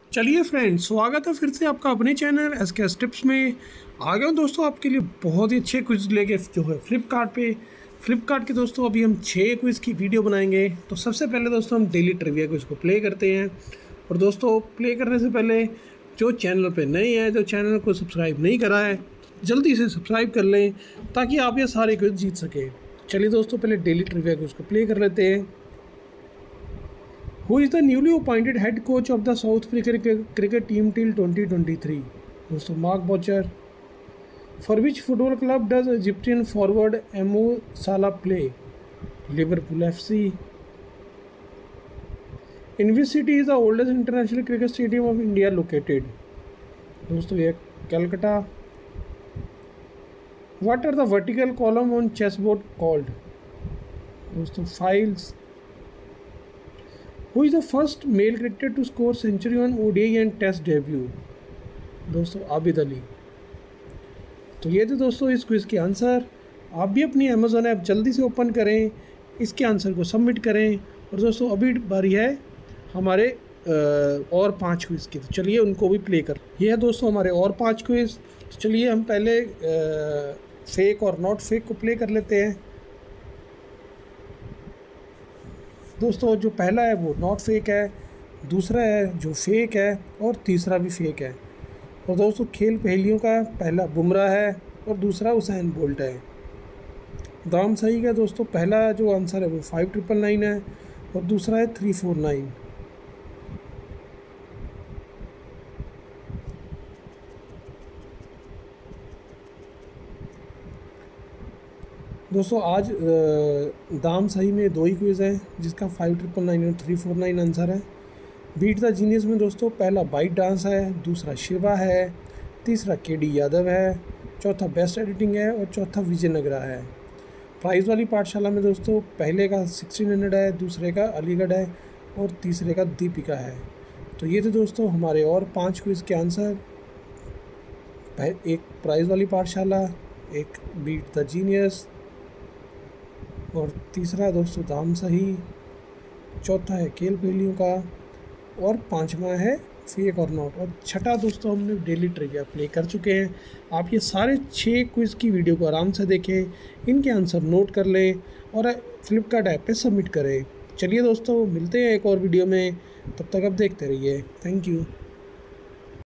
चलिए फ्रेंड्स, स्वागत है फिर से आपका अपने चैनल SK टिप्स में। आ गया हूँ दोस्तों आपके लिए बहुत ही अच्छे क्विज़ लेके जो है फ्लिपकार्ट के दोस्तों अभी हम 6 क्विज़ की वीडियो बनाएंगे। तो सबसे पहले दोस्तों हम डेली ट्रिविया क्विज़ को प्ले करते हैं। और दोस्तों प्ले करने से पहले जो चैनल पे नए हैं, जो चैनल को सब्सक्राइब नहीं करा है, जल्दी से सब्सक्राइब कर लें ताकि आप ये सारे क्विज़ जीत सकें। चलिए दोस्तों पहले डेली ट्रिविया क्विज़ को प्ले कर लेते हैं। Who is the newly appointed head coach of the South African cricket team till 2023? दोस्तों Mark Boucher. For which football club does Egyptian forward Mo Salah play? Liverpool FC. In which city is the oldest international cricket stadium of India located? दोस्तों ये Calcutta. What are the vertical column on chessboard called? दोस्तों files. Who is the first male cricketer to score century on ODI and Test debut? दोस्तों आबिद अली। तो ये थे दोस्तों इस quiz के आंसर। आप भी अपनी अमेज़ॉन ऐप जल्दी से ओपन करें, इसके आंसर को सबमिट करें। और दोस्तों अभी बारी है हमारे और 5 क्विज़ की, तो चलिए उनको भी प्ले कर। ये है दोस्तों हमारे और 5 क्विज़। तो चलिए हम पहले फेक और नॉट फेक को प्ले कर लेते हैं। दोस्तों जो पहला है वो नॉट फेक है, दूसरा है जो फेक है और तीसरा भी फेक है। और दोस्तों खेल पहेलियों का पहला बुमराह है और दूसरा उसैन बोल्ट है। दाम सही का दोस्तों पहला जो आंसर है वो 5999 है और दूसरा है 349। दोस्तों आज दाम सही में 2 ही क्विज़ हैं जिसका 5999 और 349 आंसर है। बीट द जीनियस में दोस्तों पहला बाइट डांस है, दूसरा शिवा है, तीसरा KD यादव है, चौथा बेस्ट एडिटिंग है और चौथा विजयनगरा है। प्राइज़ वाली पाठशाला में दोस्तों पहले का 1600 है, दूसरे का अलीगढ़ है और तीसरे का दीपिका है। तो ये थे दोस्तों हमारे और 5 क्विज़ के आंसर। एक प्राइज़ वाली पाठशाला, एक बीट द जीनियस और तीसरा दोस्तों दाम सही, चौथा है खेल पहेलियों का और 5वां है फेक और नॉट। और छठा दोस्तों हमने डेली ट्रिविया प्ले कर चुके हैं। आप ये सारे 6 क्विज़ की वीडियो को आराम से देखें, इनके आंसर नोट कर लें और फ्लिपकार्ट ऐप पे सबमिट करें। चलिए दोस्तों मिलते हैं एक और वीडियो में, तब तक आप देखते रहिए। Thank you.